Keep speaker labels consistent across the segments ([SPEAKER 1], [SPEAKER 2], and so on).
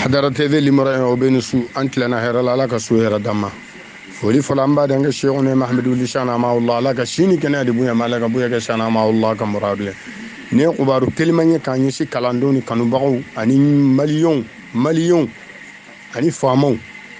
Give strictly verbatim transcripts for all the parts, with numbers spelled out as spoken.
[SPEAKER 1] حضرت ذي المرأة وبين سوء أنت لنا هير الله لك سوء هير دما فولي فلان بعد أن الشيخنا محمد ولشانا ما الله لك شيني كنا دبويا ما لك بويا كشانا ما الله كمرادية ne kubaru telimanye kan yesi kalandoni kanubagaw ani maliyon maliyon ani famaw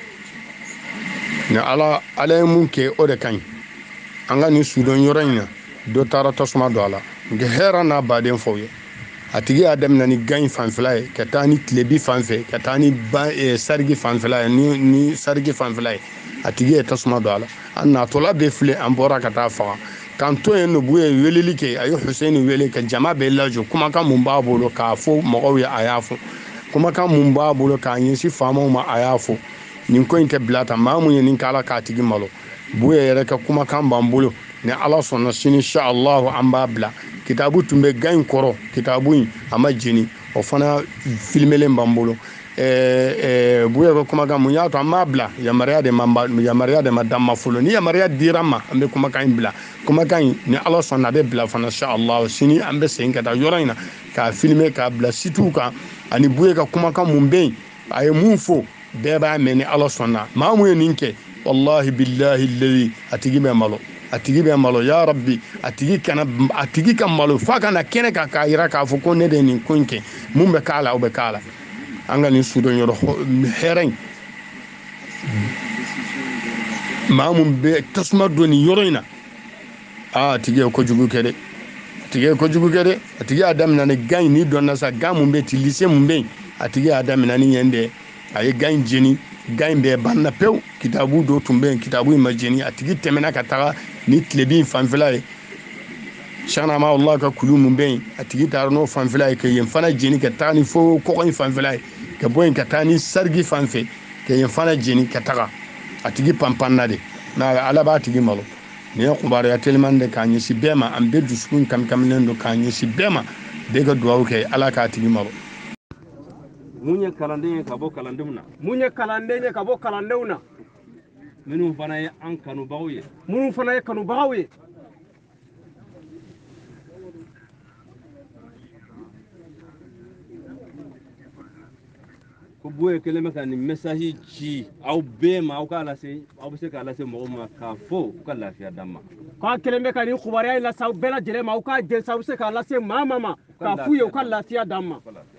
[SPEAKER 1] ne ala ala mun ke o de kan anga ni sudon yoranya do tara tasuma do ala ge hera na baden foye atigi adam na ni gain fanflay katani klebi fanfe katani ba e sargi fanflay ni ni sargi fanflay atigi tasuma do ala anna tola be fle ambora kata fa kanto en buye weleli ke ayu Hussein wele ka jama be lajo kuma kan mun ba bolo ka fo mo ya ayafo kuma kan mun ba bolo ka yin si fama ma ayafo nin ko inte blata mamu yin kala ka tigi malo buye yere ka kuma kan ban bolo ne ala sonna sini insha Allah an ba bla kitabu tumbe gain koro kitabu ama jini o fana filmelen ban bolo eh eh buye ko kuma kan mun ya to amma bla ya mariya de mamba ya mariya de madamma fulo ni ya mariya dirama ambe kuma kan bla kuma kan ni ala sonna be bla fana insha Allah sini ambe sen ka da yorayna ka filmer ka bla situ ka ani buye ka kuma kan mun be ay mun fo be ba meni ala sonna mamu ninke wallahi billahi alladhi atigi be malo atigi be malo ya rabbi atigi kana atigi kan malo fa kana kene ka ka ira ka fo ko ne de ni kunke mun be kala o be kala anga ni sudon yoro heren mamun be tasma doni yoroina a tige ko jugu kede tige ko jugu kede tige adam na ne gain ni donna sa gamun be ti lycée mun be atige adam na ni yende ay gain jeni gain be banna pew kitabu do tumbe kitabu imageni atigi temena ka taga ni tlebi fanflaye shana ma Allah ka kulu mun be atigi tarno fanflaye ke yen fana jeni ka tani fo ko ko fanflaye ke boyen ka tani sargi fanfe ke yen fana jeni ka taga atigi pampanna de na ala ba atigi malo ne kubar ya telman de kan yisi bema am be duskun kam kam lendo kan yisi bema de ga duwa ke ala ka atigi malo
[SPEAKER 2] munye kalande ka bo kalandumna
[SPEAKER 3] munye kalande ka bo kalandewna
[SPEAKER 2] minun fana ye an kanu bawye
[SPEAKER 3] munun fana ye kanu bawye
[SPEAKER 2] ko boye keleme ka ni message ci aw be ma aw kala se aw be se kala se mo ma ka fo ka lafiya damma
[SPEAKER 3] ka keleme ka ni khubariya la saw bela jele ma aw ka je saw se kala se mama ma ka fu yo ka lafiya damma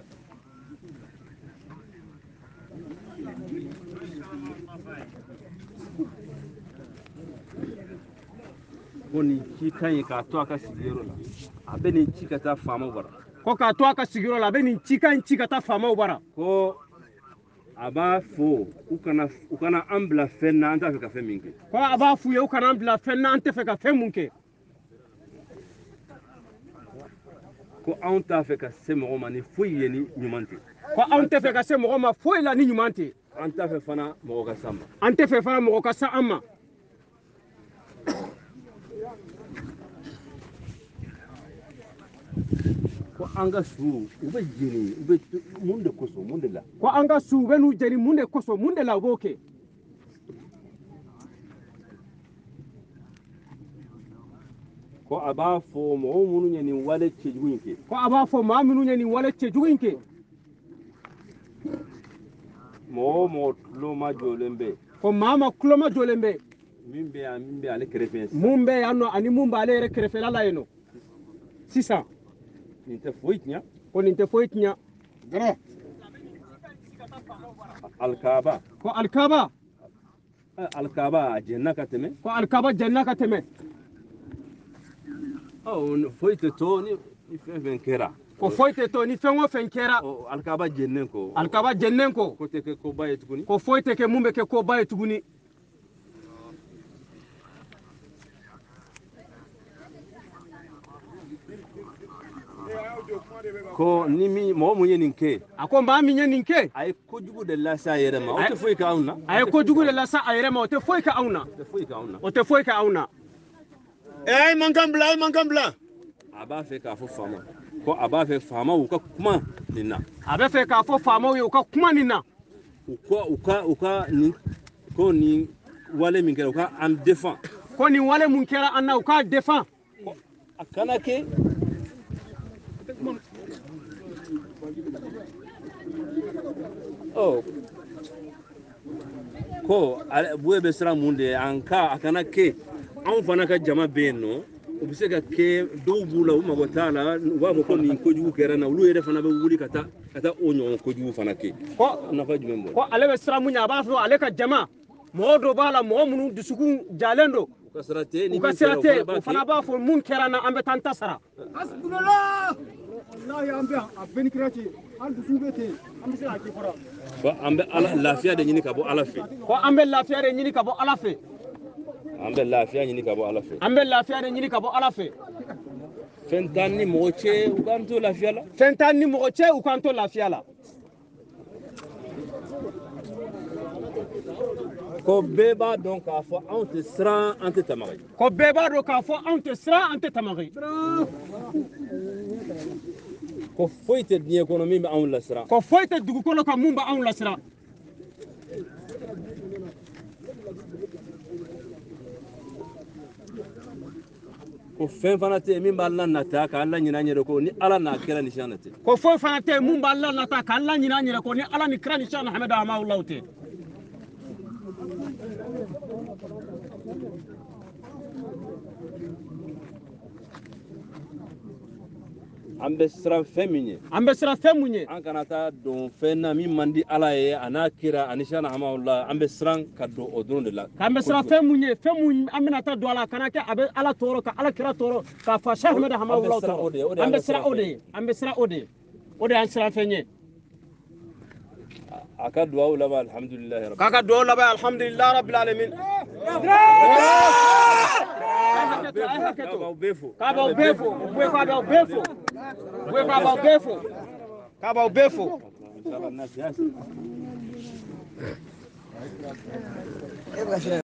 [SPEAKER 2] koni ci kan ka to aka sigiro la abe ni ci ka ta fama bara
[SPEAKER 3] ko ka to aka sigiro la abe ni ci kan ci ka ta fama bara
[SPEAKER 2] ko aba fo ukana ukana ambla fenna anta fe ka fe minke
[SPEAKER 3] ko aba fu yo kana ambla fenna anta fe ka fe munke
[SPEAKER 2] ko anta fe ka se mo ma ni fuye ni nyumante
[SPEAKER 3] ko anta fe ka se mo ma fuye la ni nyumante
[SPEAKER 2] anta fe fana mo ka sama
[SPEAKER 3] anta fe fana mo ka sa amma
[SPEAKER 2] ko anga su ube jini ube munde koso munde la
[SPEAKER 3] ko anga su benu jeni munde koso munde la boke
[SPEAKER 2] ko aba fo mo munu nyani wale chejuinke
[SPEAKER 3] ko aba fo ma munu nyani wale chejuinke
[SPEAKER 2] mo mo lo ma jolembe
[SPEAKER 3] ko mama kloma jolembe
[SPEAKER 2] mimbe ya mimbe ale krefen
[SPEAKER 3] mumbe yanno ani mumba ale re krefela la yeno sisa
[SPEAKER 2] ninte foitnya
[SPEAKER 3] ko ninte foitnya
[SPEAKER 2] gara alkaba
[SPEAKER 3] ko alkaba
[SPEAKER 2] alkaba janna ka teme
[SPEAKER 3] ko alkaba janna ka teme
[SPEAKER 2] oh foite to ni ni fen kera
[SPEAKER 3] ko foite to ni fen o fen kera
[SPEAKER 2] o alkaba jennen ko
[SPEAKER 3] alkaba jennen ko
[SPEAKER 2] ko te ke ko baye tuguni
[SPEAKER 3] ko foite ke mumbe ke ko baye tuguni
[SPEAKER 2] ko ni mi mo mo yenin ke
[SPEAKER 3] ako mba mi yenin ke
[SPEAKER 2] ay ko jugu de la sa yere ma o te foy ka auna
[SPEAKER 3] ay ko jugu de la sa ayere ma o te foy ka auna
[SPEAKER 2] te foy ka auna
[SPEAKER 3] o te foy ka auna
[SPEAKER 1] eh man kan bla man kan bla
[SPEAKER 2] aba fe ka fo fama ko aba fe fama u ka kuma ninna
[SPEAKER 3] aba fe ka fo fama u ka kuma ninna
[SPEAKER 2] u ko u ka u ka ni ko ni wale min kera u ka am défend
[SPEAKER 3] ko ni wale mun kera anna u ka défend
[SPEAKER 2] akana ke oh ko buye be sira mun de an ka akana ke an fana ka jama be no o bi se ka ke dɔw b'u la u mago t'a la u b'a fɔ ko nin kojugu kɛra na olu yɛrɛ fana bɛ wuli ka taa ka taa o ɲɔgɔn kojugu fana kɛ ko nafa jumɛn b'o
[SPEAKER 3] ko ale bɛ sira mun ɲɛ a b'a fɔ ale ka jama mɔgɔ dɔ b'a la mɔgɔ minnu dusukun jalen don
[SPEAKER 2] u ka sira tɛ
[SPEAKER 3] u ka sira tɛ o fana b'a fɔ mun kɛra na an bɛ taa an ta sara wallahi an bɛ a bɛɛ ni kira cɛ an dusu bɛ ten an bɛ se k'a kɛ fɔlɔ
[SPEAKER 2] an bɛ lafiya de ɲini ka bɔ ala fɛ
[SPEAKER 3] ko an bɛ lafiya de ɲini ka bɔ ala fɛ
[SPEAKER 2] an bɛ lafiya ɲini ka bɔ ala fɛ
[SPEAKER 3] an bɛ lafiya de ɲini ka bɔ ala fɛ
[SPEAKER 2] fɛn t'an ni mɔgɔ cɛ u k'an to lafiya la
[SPEAKER 3] fɛn t'an ni mɔgɔ cɛ u k'an to lafiya la
[SPEAKER 2] ko bɛɛ b'a dɔn k'a fɔ anw tɛ siran an tɛ tamaga
[SPEAKER 3] ko bɛɛ b'a dɔn k'a fɔ anw tɛ siran an tɛ tamaga
[SPEAKER 2] ko foyi tɛ diɲɛ kɔnɔ min bɛ anw lasira
[SPEAKER 3] ko foyi tɛ dugukolo kan mun bɛ anw lasira
[SPEAKER 2] ko fɛn fana tɛ min b'a la nata k'an la ɲinɛ an yɛrɛ ko ni ala n'a kɛra ni siyan tɛ
[SPEAKER 3] ko foyi fana tɛ mun b'a la nata k'an la ɲinɛ an yɛrɛ ko ni ala ni kira ni siyan hamadu amawulaw tɛ
[SPEAKER 2] an bɛ siran fɛn min ye
[SPEAKER 3] an bɛ siran fɛn mun ye
[SPEAKER 2] an kana taa don fɛn na min man di ala ye a n'a kira ani siyan hamawula an bɛ siran ka don o dɔrɔn de la
[SPEAKER 3] k'an bɛ siran fɛn mun ye fɛn mun an bɛna taa don a la kana kɛ a bɛ ala tɔɔrɔ ka ala kira tɔɔrɔ k'a fa siyan hamadu amawulaw tɔɔrɔ an bɛ siran o de ye an bɛ siran o de ye o de y'an siran fɛn ye
[SPEAKER 2] a ka duwawu laban alhamdulilayi
[SPEAKER 3] k'a ka duwawu laban alhamdulilayi rabbil alamin k'a b'aw bɛɛ fo k'a b'aw bɛɛ fo buye k'a b'aw bɛɛ fo buye k'a b'aw bɛɛ fo k'a b'aw bɛɛ fo